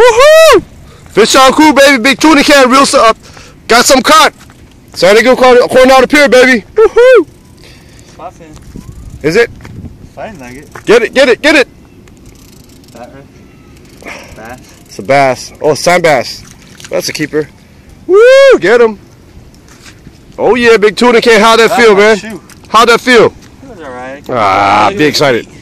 Woohoo! Fish on cool, baby. Big tuna can, real up. Got some caught. San Diego Coronado Pier, baby. Woohoo! Popping. Is it? Fine nugget. Get it, get it, get it. Bass. It's a bass. Oh, sand bass. That's a keeper. Woo! Get him. Oh yeah, big tuna can. How'd that feel, man? Shoot. How'd that feel? It was alright. Ah, be excited.